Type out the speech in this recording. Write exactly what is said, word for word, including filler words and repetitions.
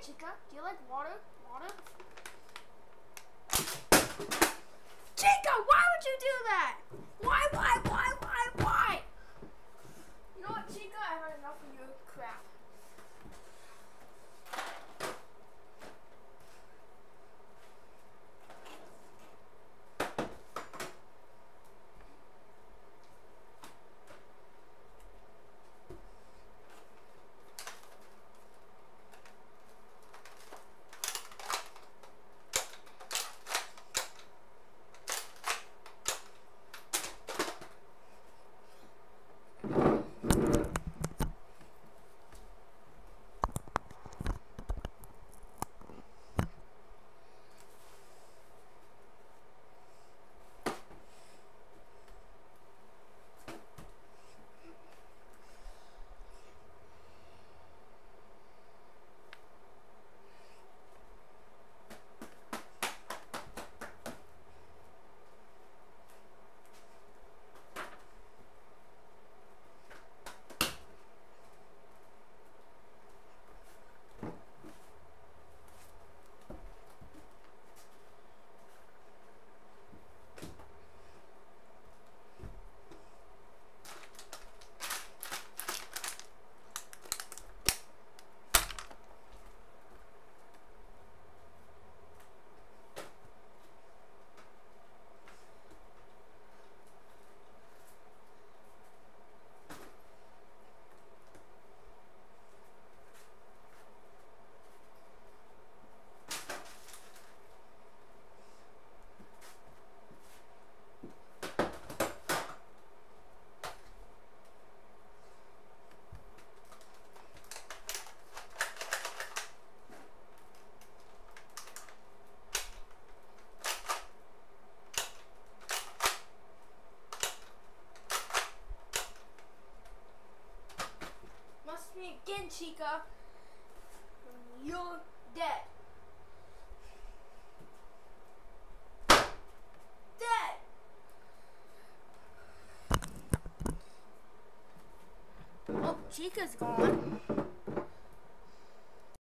Chica, do you like water? Water? Chica, why would you do that? Why, why, why, why, why? You know what, Chica? I've had enough of your crap. Me again, Chica. You're dead. Dead. Oh, Chica's gone.